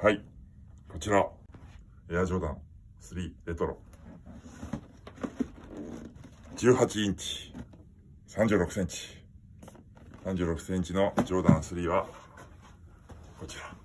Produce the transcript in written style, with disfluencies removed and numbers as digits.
はい。こちら、エアジョーダン3レトロ。18インチ、36センチ。36センチのジョーダン3は、こちら。